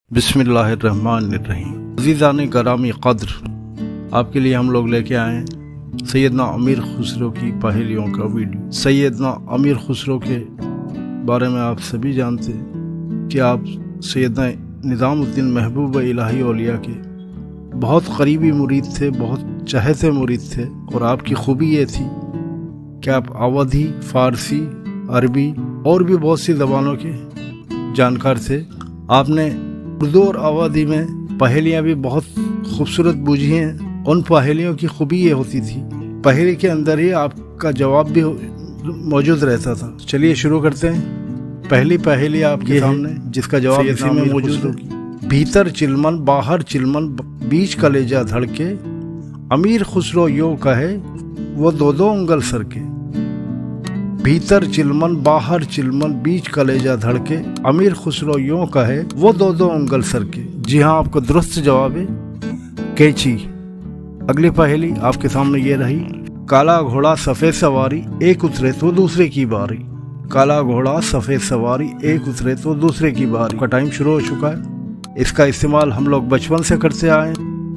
बिस्मिल्लाहिर्रहमानिर्रहीम। अज़ीज़ान करामी क़द्र, आपके लिए हम लोग लेके आए हैं सैयदना अमीर खुसरो की पहेलियों का वीडियो। सैयदना अमीर खुसरो के बारे में आप सभी जानते हैं कि आप सैयदना निज़ामुद्दीन महबूब इलाही औलिया के बहुत करीबी मुरीद थे, बहुत चहेते मुरीद थे। और आपकी खूबी ये थी कि आप अवधी, फ़ारसी, अरबी और भी बहुत सी ज़बानों के जानकार थे। आपने उर्दू और अवधी में पहेलियाँ भी बहुत खूबसूरत बूझी हैं। उन पहेलियों की खूबी ये होती थी, पहेली के अंदर ही आपका जवाब भी मौजूद रहता था। चलिए शुरू करते हैं। पहली पहेली आपके सामने, जिसका जवाब इसी में मौजूद है। भीतर चिलमन बाहर चिलमन, बीच कलेजा धड़के, अमीर खुसरो यूं कहे वो दो दो उंगल सर के। भीतर चिलमन बाहर चिलमन, बीच कलेजा धड़के, अमीर खुसरो यूं कहे वो दो दो उंगल सर के। जी हाँ, आपको दुरुस्त जवाब है कैंची। अगली पहेली आपके सामने ये रही। काला घोड़ा सफेद सवारी, एक उतरे तो दूसरे की बारी। काला घोड़ा सफेद सवारी, एक उतरे तो दूसरे की बारी। का टाइम शुरू हो चुका है। इसका इस्तेमाल हम लोग बचपन से करते आए।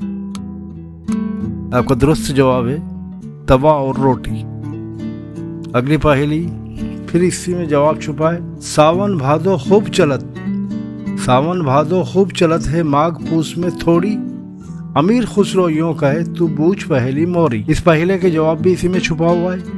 आपका दुरुस्त जवाब है तवा और रोटी। अगली पहेली फिर इसी में जवाब छुपा है। सावन भादो खूब चलत, सावन भादो खूब चलत है, माघ पूस में थोड़ी, अमीर खुसरो यूं कहे तू बूझ पहेली मोरी। इस पहेले के जवाब भी इसी में छुपा हुआ है।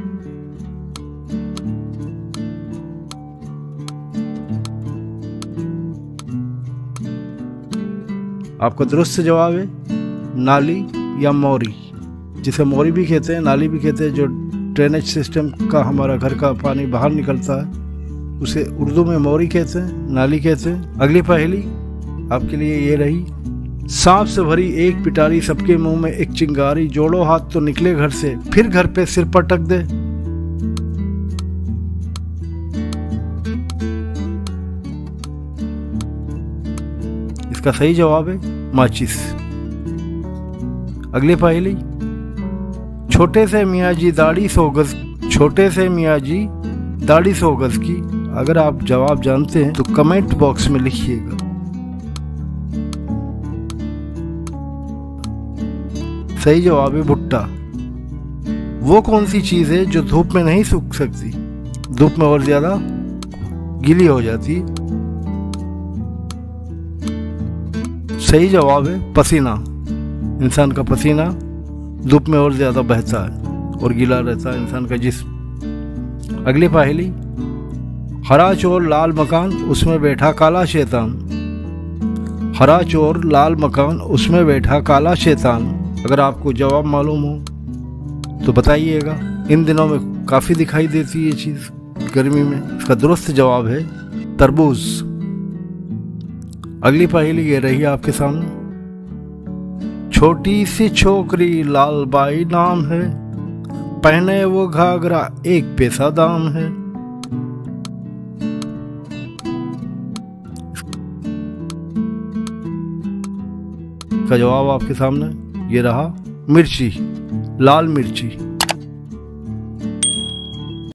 आपका दुरुस्त जवाब है नाली या मोरी, जिसे मोरी भी कहते हैं, नाली भी कहते हैं। जो ड्रेनेज सिस्टम का हमारा घर का पानी बाहर निकलता है उसे उर्दू में मोरी कहते हैं, नाली कहते हैं। अगली पहेली आपके लिए ये रही। सांप से भरी एक पिटारी, सबके मुंह में एक चिंगारी, जोड़ो हाथ तो निकले घर से, फिर घर पे सिर पटक दे। इसका सही जवाब है माचिस। अगली पहेली। छोटे से मियाँ जी दाढ़ी 100 गज, छोटे से मियाँ जी दाढ़ी 100 गज की। अगर आप जवाब जानते हैं तो कमेंट बॉक्स में लिखिएगा। सही जवाब है भुट्टा। वो कौन सी चीज है जो धूप में नहीं सूख सकती, धूप में और ज्यादा गीली हो जाती? सही जवाब है पसीना। इंसान का पसीना धूप में और ज्यादा बहता है और गीला रहता है इंसान का जिस्म। अगली पहेली। हरा चोर लाल मकान, उसमें बैठा काला शैतान। हरा चोर लाल मकान, उसमें बैठा काला शैतान। अगर आपको जवाब मालूम हो तो बताइएगा। इन दिनों में काफी दिखाई देती है ये चीज, गर्मी में। इसका दुरुस्त जवाब है तरबूज। अगली पहेली ये रही आपके सामने। छोटी सी छोकरी लाल बाई नाम है, पहने वो घाघरा 1 पैसा दाम है। का जवाब आपके सामने ये रहा मिर्ची, लाल मिर्ची।